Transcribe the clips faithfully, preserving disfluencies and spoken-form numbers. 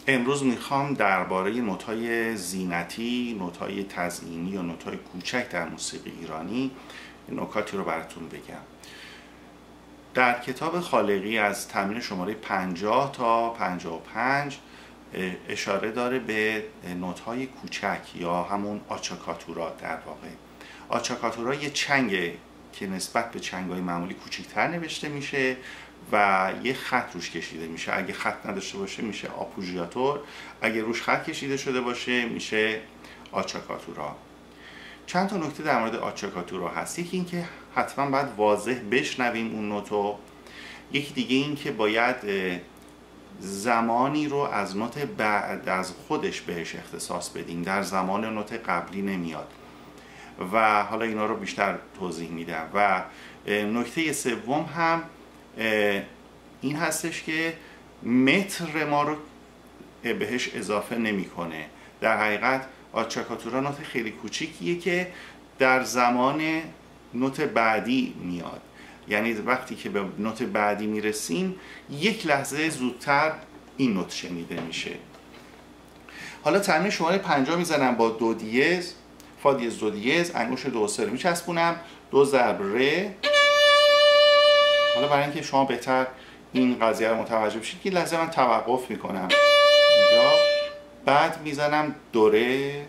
امروز میخوام درباره نوت‌های زینتی، نوت‌های تزیینی یا نوت‌های کوچک در موسیقی ایرانی نکاتی رو براتون بگم. در کتاب خالقی از تمرین شماره پنجاه تا پنجاه و پنج اشاره داره به نوت‌های کوچک یا همون آچاکاتورا. در واقع آچاکاتورا یه چنگه که نسبت به چنگ‌های معمولی کوچکتر نوشته میشه و یه خط روش کشیده میشه. اگه خط نداشته باشه میشه آپوژیاتور، اگه روش خط کشیده شده باشه میشه آچاکاتورا. چند تا نکته در مورد آچاکاتورا هست. یکی این که حتما باید واضح بشنویم اون نوتو. یکی دیگه این که باید زمانی رو از نوت بعد از خودش بهش اختصاص بدیم، در زمان نوت قبلی نمیاد و حالا اینا رو بیشتر توضیح میدم. و نکته سوم هم این هستش که متر ما رو بهش اضافه نمیکنه. در حقیقت آچاکاتورا نوت خیلی کوچیکیه که در زمان نوت بعدی میاد، یعنی وقتی که به نوت بعدی میرسیم یک لحظه زودتر این نوت شنیده میشه. حالا تمرین شماره پنجاه میزنم با دو دیز، فا دیز دو دیز، انگشت دو و سه رو میچسبونم، دو ضرب ره. حالا برای اینکه شما بهتر این قضیه رو متوجه بشید که لحظه من توقف میکنم اینجا، بعد میزنم دو ره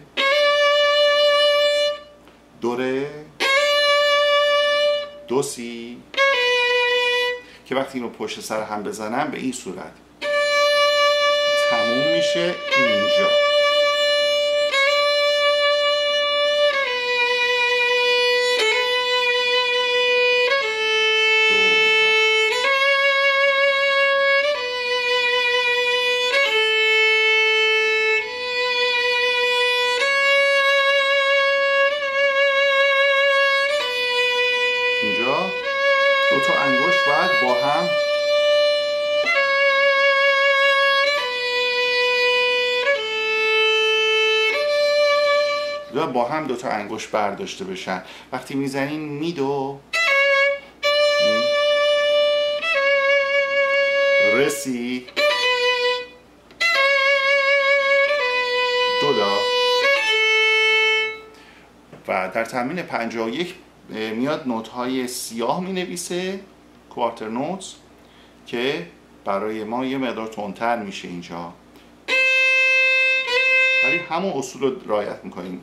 دو ره دو سی، که وقتی اینو پشت سر هم بزنم به این صورت تموم میشه اینجا. اینجا دو تا انگشت بعد با هم و با هم دو تا انگشت برداشته بشن. وقتی میزنین می دو رسی دو دا. و در تمرین پنجاه و یک میاد نوت های سیاه می نویسه، کوارتر نوتس، که برای ما یه مقدار تندتر میشه اینجا، ولی همون اصول رو رعایت میکنیم.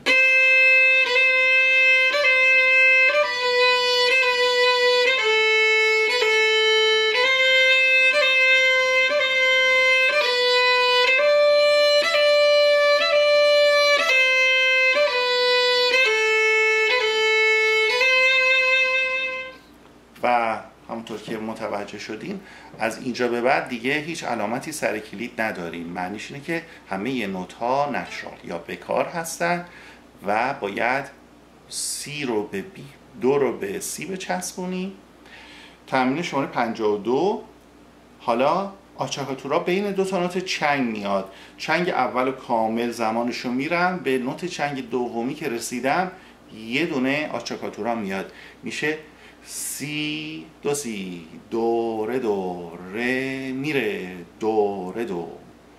و همونطور که متوجه شدین از اینجا به بعد دیگه هیچ علامتی سر کلید نداریم. معنیش اینه که همه نوت ها نچرال یا بکار هستن و باید سی رو به بی، دو رو به سی بچسبونیم. تمرین شماره پنجاه و دو. حالا آچاکاتورا بین دو تا نوت چنگ میاد. چنگ اول کامل زمانشو میرم، به نوت چنگ دومی که رسیدم یه دونه آچاکاتورا میاد، میشه سی دو سی دو ره دو ره میره دو ره دو.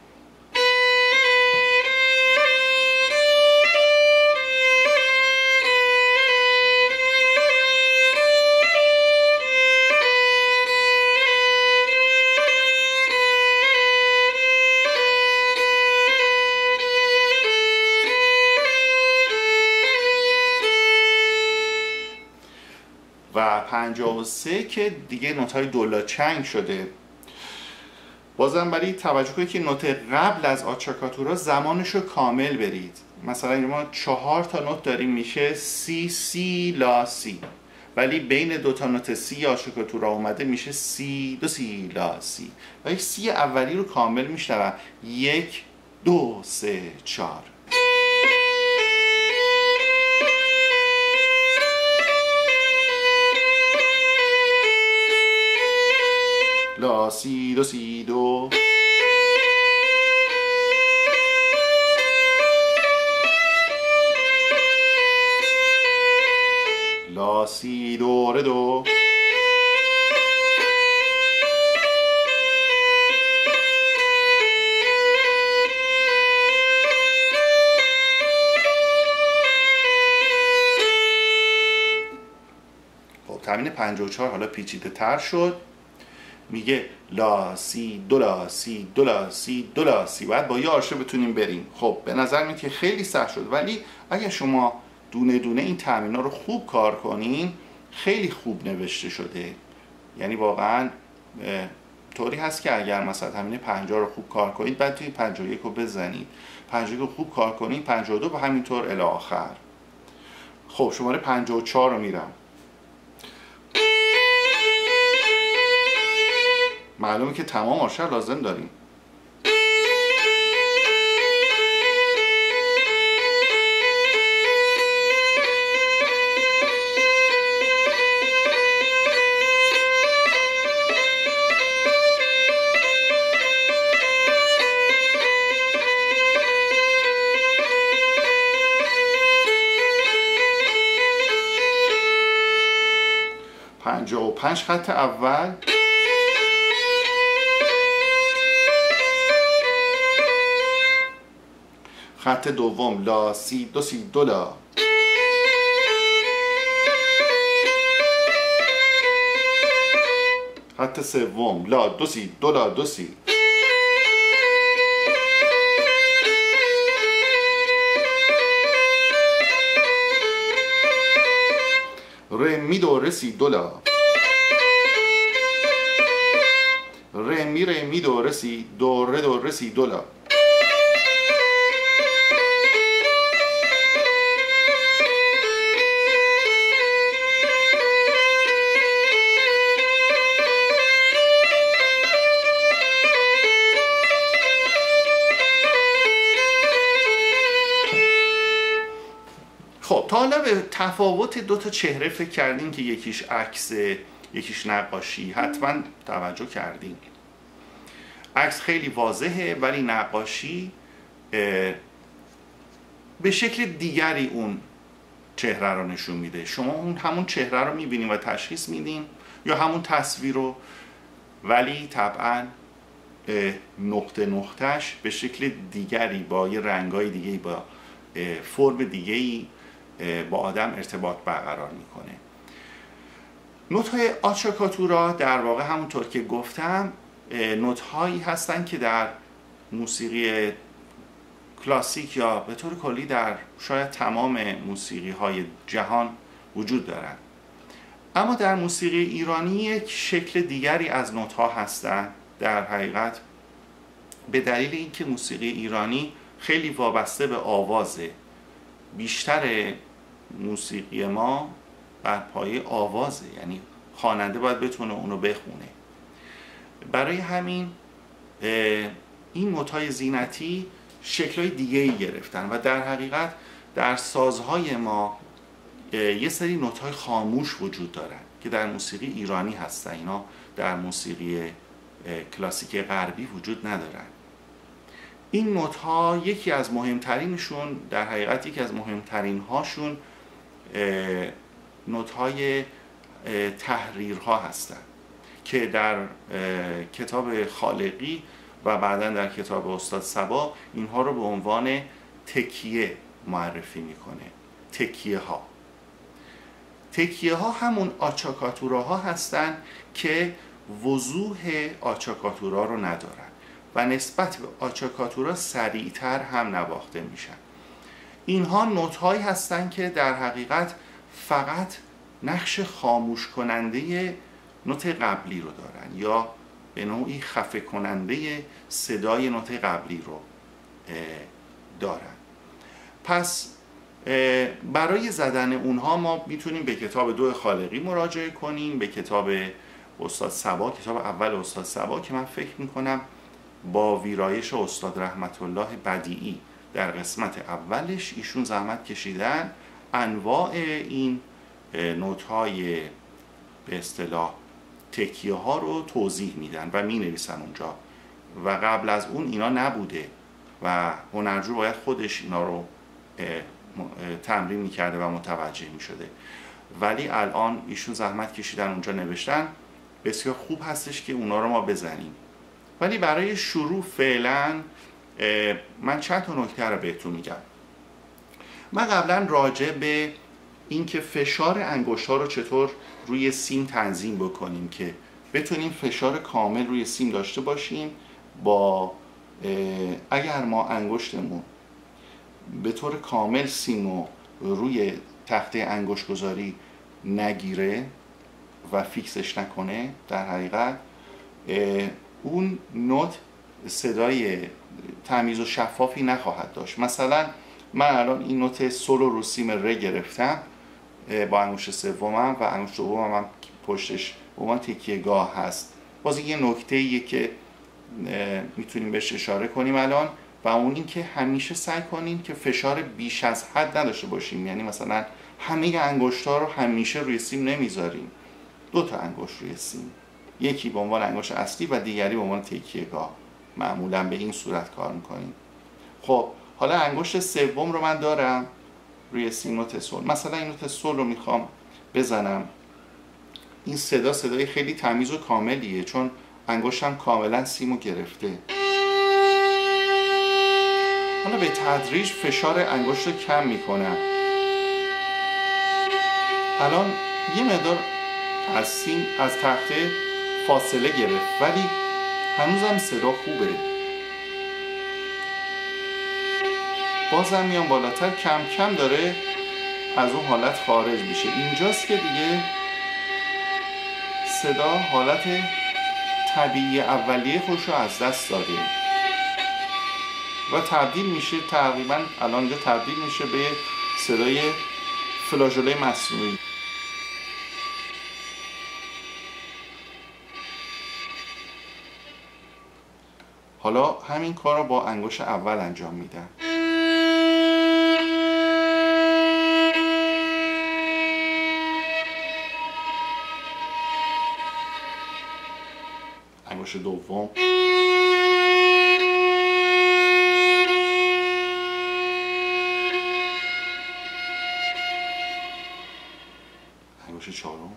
و پنجاه و سه که دیگه نوت‌های دولا چنگ شده. بازم برای توجه کنید که نوت قبل از آچاکاتورا زمانش رو کامل برید. مثلا ما چهار تا نوت داریم میشه سی سی لا سی، ولی بین دو تا نوت سی آچاکاتورا اومده میشه سی دو سی لا سی و یک سی اولی رو کامل میشنوم. یک دو سه چهار. لا سی دو سی دو. لا سی دو ره دو. تمرین پنجاه و چهار حالا پیچیده تر شد، میگه لا سی دو لا سی دو لا سی دو لا سی. باید با یه آرشه بتونیم بریم. خب به نظر میاد که خیلی سخت شد، ولی اگه شما دونه دونه این تمرینا رو خوب کار کنین خیلی خوب نوشته شده. یعنی واقعا طوری هست که اگر مثلا تمرین پنجاه رو خوب کار کنید بعد توی پنجاه و یک رو بزنید، پنجاه و یک رو خوب کار کنید، پنجاه و دو و همینطور الی آخر. خب شماره پنجاه و چهار رو میرم. معلومه که تمام آرشه لازم داریم. پنجاه و پنج خط اول، خط دوم لا سی دو سی دو لا، خط سوم لا دو سی دو لا دو سی، ره می دو ره سی دو لا، ره می ره می دو ره سی دو ره دو ره سی دو لا. خب تا حالا به تفاوت دو تا چهره فکر کردین که یکیش عکس یکیش نقاشی؟ حتما توجه کردین. عکس خیلی واضحه ولی نقاشی به شکل دیگری اون چهره رو نشون میده. شما اون همون چهره رو میبینین و تشخیص میدین یا همون تصویر رو، ولی طبعا نقطه نقطهش به شکل دیگری با یه رنگای دیگه‌ای با فرم دیگه‌ای با آدم ارتباط برقرار میکنه. نوت‌های آچاکاتورا در واقع همونطور که گفتم نوت‌هایی هستن که در موسیقی کلاسیک یا به طور کلی در شاید تمام موسیقی‌های جهان وجود دارن، اما در موسیقی ایرانی یک شکل دیگری از نوت‌ها هستن. در حقیقت به دلیل اینکه موسیقی ایرانی خیلی وابسته به آوازه، بیشتر موسیقی ما بر پایه آوازه، یعنی خواننده باید بتونه اونو بخونه. برای همین این نوت‌های زینتی شکل‌های دیگه‌ای گرفتن و در حقیقت در سازهای ما یه سری نوت‌های خاموش وجود دارن که در موسیقی ایرانی هستن، اینا در موسیقی کلاسیک غربی وجود ندارن. این نوت‌ها یکی از مهمترینشون، در حقیقت یکی از مهمترین هاشون نوت‌های تحریرها هستن که در کتاب خالقی و بعداً در کتاب استاد صبا اینها رو به عنوان تکیه معرفی میکنه. تکیه ها تکیه ها همون آچاکاتورا ها هستن که وضوح آچاکاتورا رو ندارن و نسبت به آچاکاتورا سریعتر هم نواخته میشن. اینها نوت هایی هستن که در حقیقت فقط نقش خاموش کننده نوت قبلی رو دارن یا به نوعی خفه کننده صدای نوت قبلی رو دارن. پس برای زدن اونها ما میتونیم به کتاب دو خالقی مراجعه کنیم، به کتاب استاد صبا، کتاب اول استاد صبا که من فکر میکنم با ویرایش استاد رحمت الله بدیعی در قسمت اولش ایشون زحمت کشیدن انواع این نوت‌های به اصطلاح تکیه ها رو توضیح میدن و می نویسن اونجا و قبل از اون اینا نبوده و هنرجو باید خودش اینا رو تمرین میکرده و متوجه میشده، ولی الان ایشون زحمت کشیدن اونجا نوشتن. بسیار خوب هستش که اونا رو ما بزنیم، ولی برای شروع فعلا من چند تا نکته رو بهتون میگم. من قبلا راجع به اینکه فشار انگشت ها رو چطور روی سیم تنظیم بکنیم که بتونیم فشار کامل روی سیم داشته باشیم. با اگر ما انگشتمون به طور کامل سیمو روی تخته انگشت گذاری نگیره و فیکسش نکنه، در حقیقت اون نوت صدای تمیز و شفافی نخواهد داشت. مثلا من الان این نوت سولو رو سیم ره گرفتم با انگشت سومم و انگشت دومم هم پشتش به عنوان تکیه‌گاه هست. باز یه نکته‌ایه که میتونیم بهش اشاره کنیم الان، و اون این که همیشه سعی کنیم که فشار بیش از حد نداشته باشیم. یعنی مثلا همه انگشت‌ها رو همیشه روی سیم نمیذاریم. دو تا انگشت روی سیم، یکی به عنوان انگشت اصلی و دیگری به عنوان تکیه‌گاه. معمولا به این صورت کار میکنیم. خب حالا انگشت سوم رو من دارم روی سیم نوت سول. مثلا این نوت سول رو میخوام بزنم. این صدا صدای خیلی تمیز و کاملیه چون انگشتم کاملا سیمو گرفته. حالا به تدریج فشار انگشت رو کم میکنم. الان یه مقدار از سیم از تخته فاصله گرفت ولی هنوزم صدا خوبه. بازم میام بالاتر، کم کم داره از اون حالت خارج میشه. اینجاست که دیگه صدا حالت طبیعی اولیه خودش رو از دست داده و تبدیل میشه، تقریبا الان اینجا تبدیل میشه به صدای فلاژوله مصنوعی. حالا همین کار رو با انگشت اول انجام میدم. انگشت دوم، انگشت چهارم،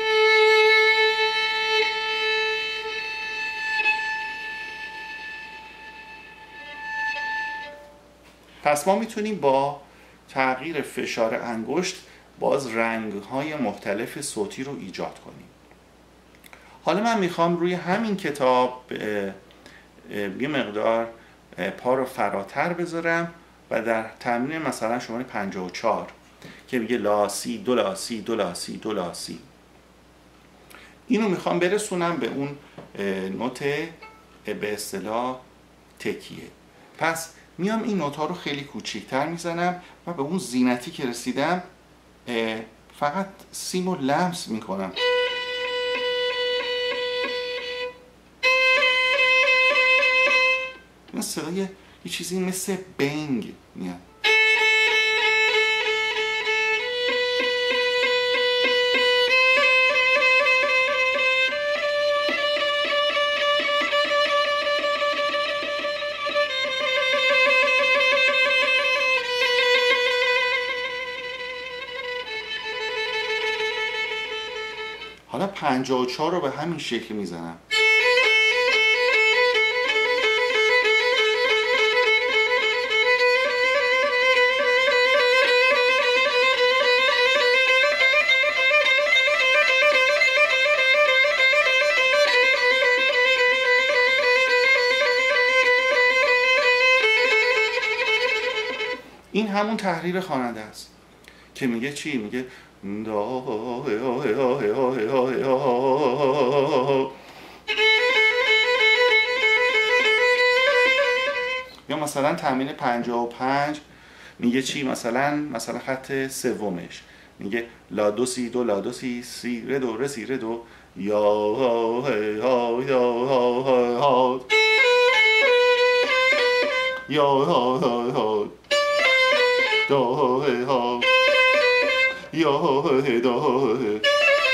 پس ما میتونیم با تغییر فشار انگشت باز رنگ‌های مختلف صوتی رو ایجاد کنیم. حالا من میخوام روی همین کتاب یه مقدار پا رو فراتر بذارم و در تمرین مثلا شماره پنجاه و چهار که میگه لا سی دو لا سی دو لا سی دو لا سی، اینو میخوام برسونم به اون نوت به اصطلاح تکیه. پس میام این نوت ها رو خیلی کوچیک‌تر میزنم و به اون زینتی که رسیدم فقط سیمو لمس میکنم. این صدای یه چیزی مثل بنگ میاد. حالا پنجاه و چهار رو به همین شکل میزنم. این همون تحریر خواننده است که میگه چی؟ میگه یا مثلا تمرین پنجاه و پنج میگه چی؟ مثلا مثلا خط سومش میگه لا دو سی دو لا دو سی سی ره دو ره سی ره دو یا ها یا ها یا ها ها دو ها یا دو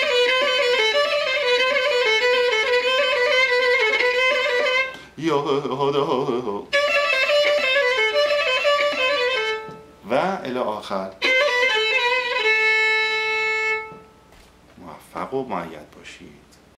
یا دو و الی آخر. موفق و مؤید باشید.